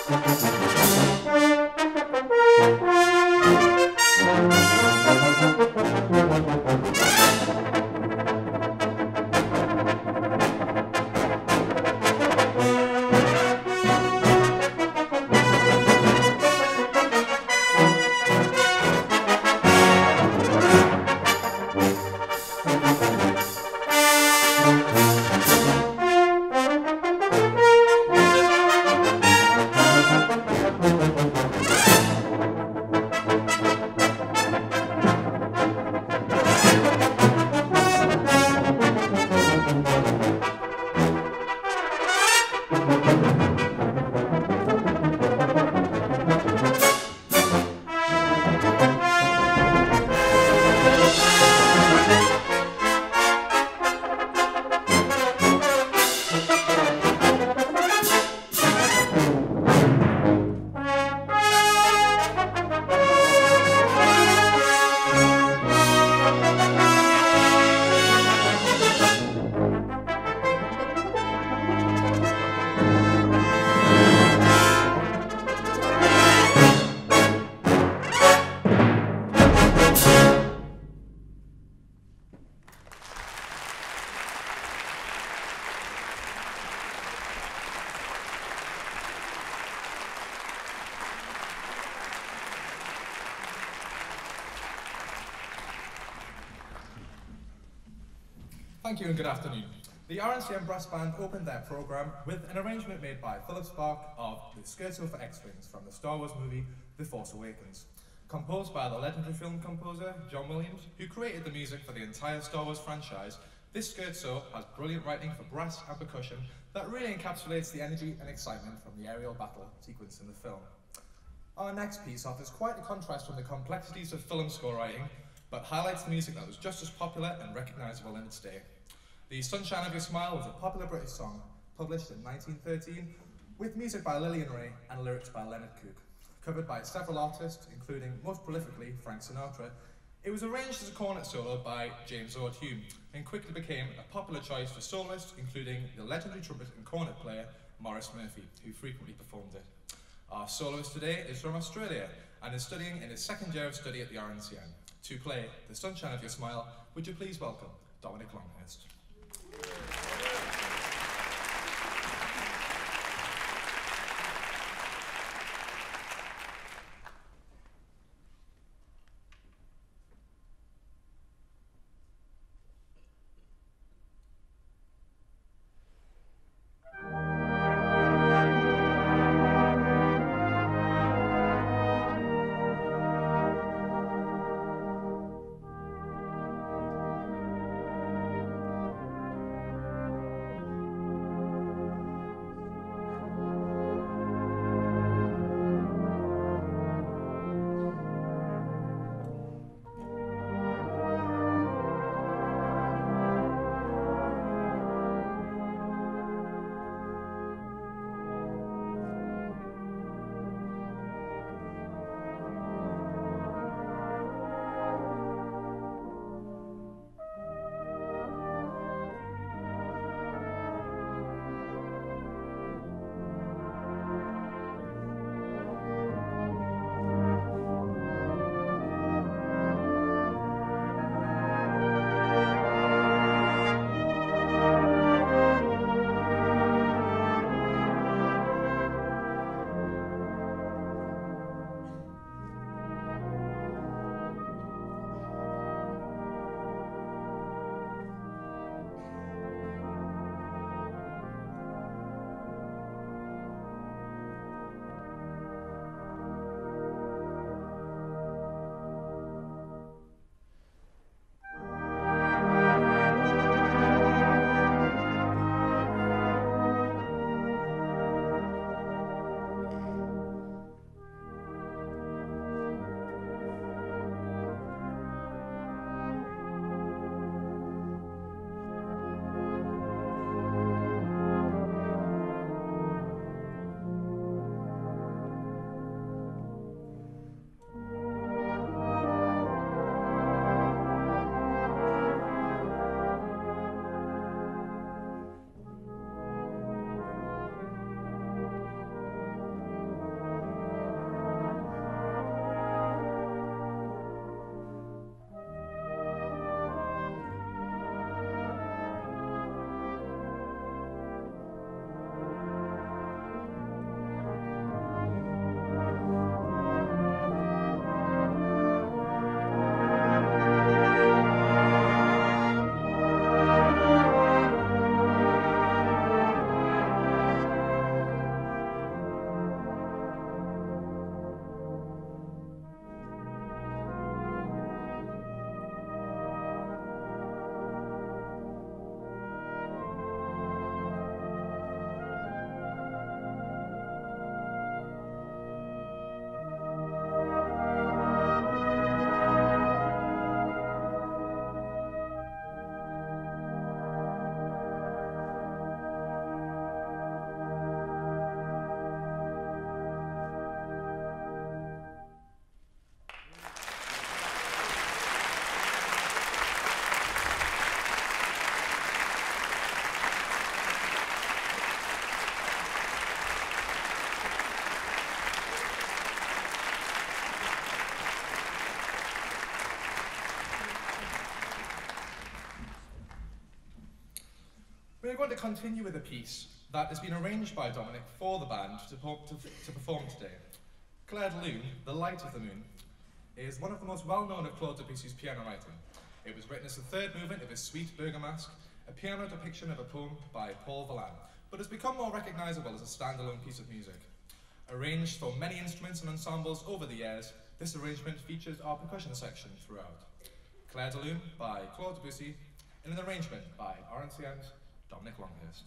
Thank you and good afternoon. The RNCM Brass Band opened their programme with an arrangement made by Philip Spark of the Scherzo for X-Wings from the Star Wars movie The Force Awakens. Composed by the legendary film composer John Williams, who created the music for the entire Star Wars franchise, this scherzo has brilliant writing for brass and percussion that really encapsulates the energy and excitement from the aerial battle sequence in the film. Our next piece offers quite a contrast from the complexities of film score writing, but highlights the music that was just as popular and recognisable in its day. The Sunshine of Your Smile was a popular British song, published in 1913, with music by Lillian Ray and lyrics by Leonard Cook. Covered by several artists, including, most prolifically, Frank Sinatra, it was arranged as a cornet solo by James Ord Hume, and quickly became a popular choice for soloists, including the legendary trumpet and cornet player, Maurice Murphy, who frequently performed it. Our soloist today is from Australia, and is studying in his second year of study at the RNCM. To play The Sunshine of Your Smile, would you please welcome Dominic Longhurst. going to continue with a piece that has been arranged by Dominic for the band to perform today. Claire de Lune, The Light of the Moon, is one of the most well-known of Claude Debussy's piano writing. It was written as the third movement of his Suite Bergamasque, a piano depiction of a poem by Paul Verlaine, but has become more recognisable as a standalone piece of music. Arranged for many instruments and ensembles over the years, this arrangement features our percussion section throughout. Claire de Lune by Claude Debussy, in an arrangement by RNCM's Dominic Longhurst.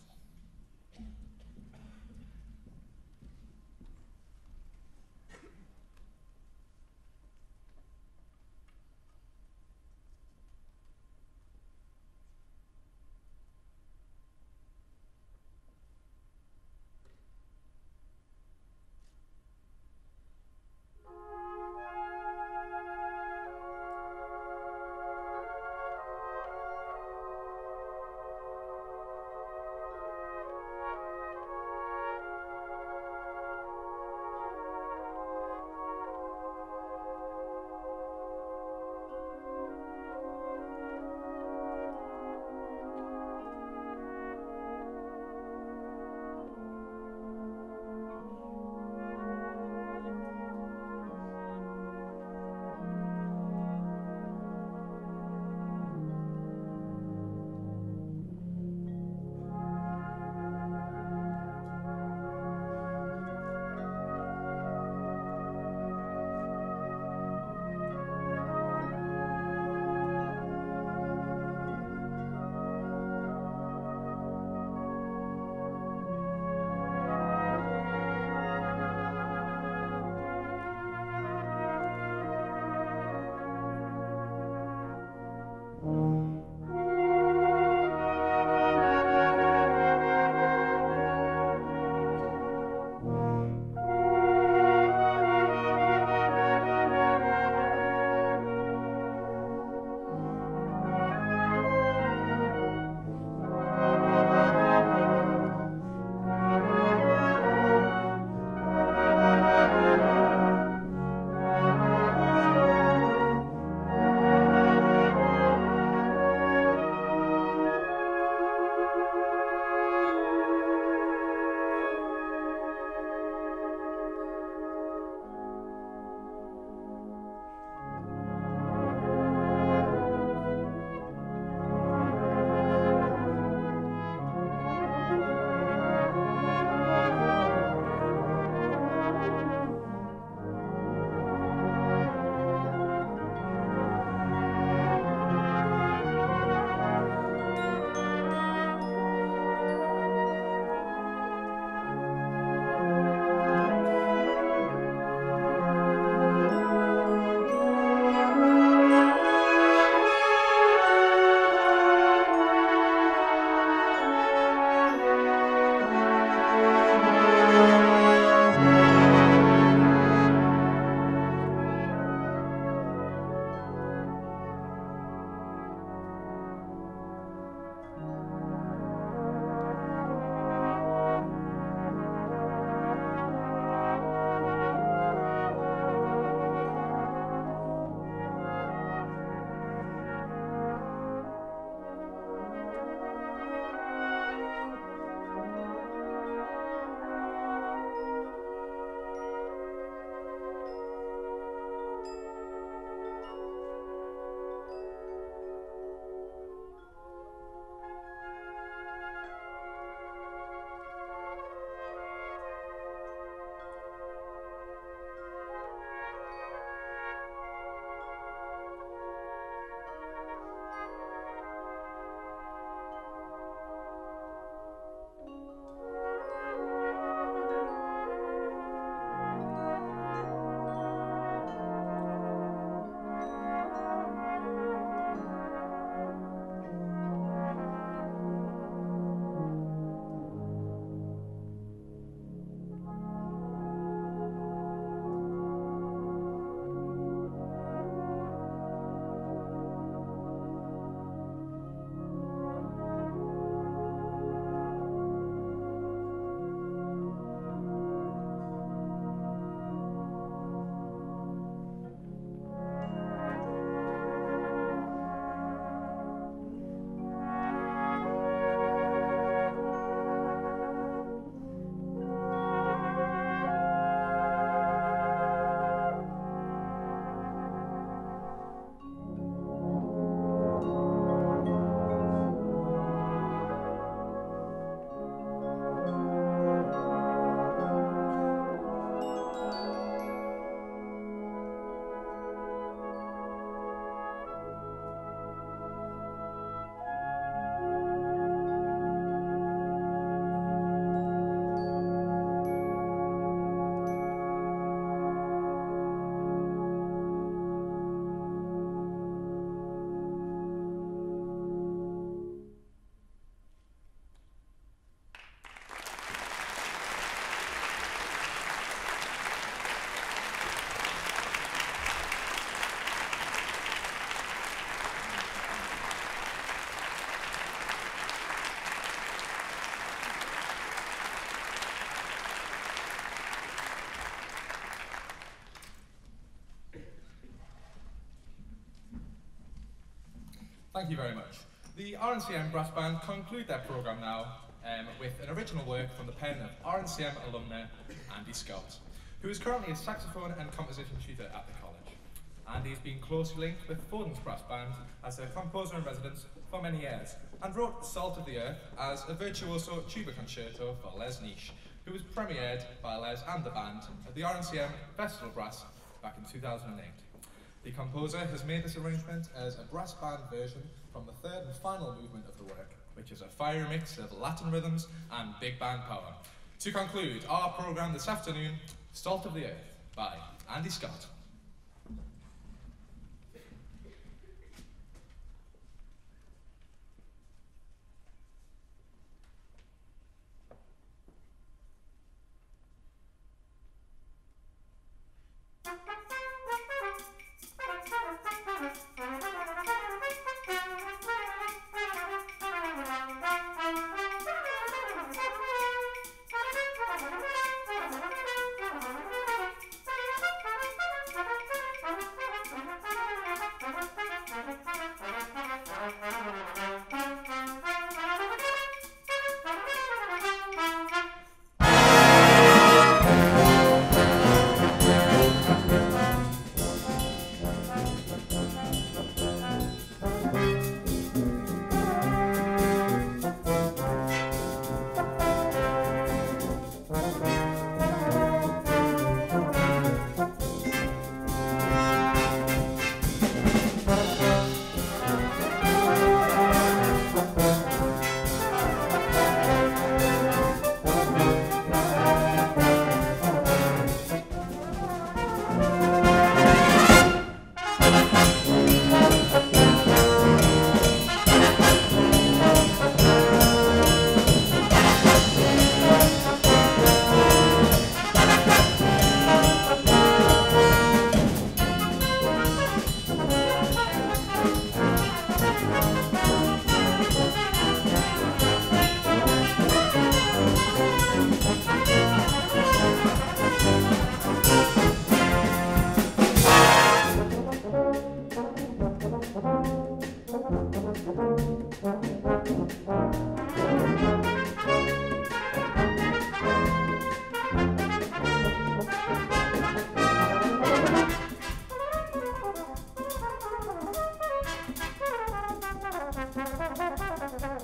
Thank you very much. The RNCM Brass Band conclude their programme now with an original work from the pen of RNCM alumna Andy Scott, who is currently a saxophone and composition tutor at the college. Andy has been closely linked with Foden's Brass Band as their composer in residence for many years, and wrote Salt of the Earth as a virtuoso tuba concerto for Les Niche, who was premiered by Les and the band at the RNCM Festival Brass back in 2008. The composer has made this arrangement as a brass band version from the third and final movement of the work, which is a fiery mix of Latin rhythms and big band power. To conclude our programme this afternoon, Salt of the Earth by Andy Scott.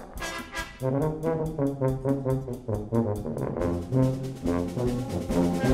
Thank you.